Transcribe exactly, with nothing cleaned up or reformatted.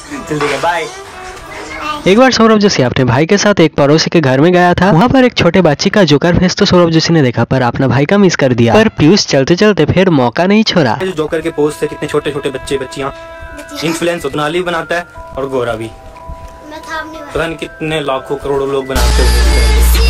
जल्दी बाय। एक बार सौरभ जोशी अपने भाई के साथ एक पड़ोसी के घर में गया था। वहाँ पर एक छोटे बच्चे का जोकर फेस तो सौरभ जोशी ने देखा, पर अपना भाई का मिस कर दिया। पर पीयूष चलते चलते फिर मौका नहीं छोड़ा। जो जोकर के पोस्ट से कितने छोटे छोटे बच्चे बच्चियाँ इन्फ्लुएंस नाली बनाता है और गोरा भी, पता नहीं कितने लाखों करोड़ों लोग बनाते हैं।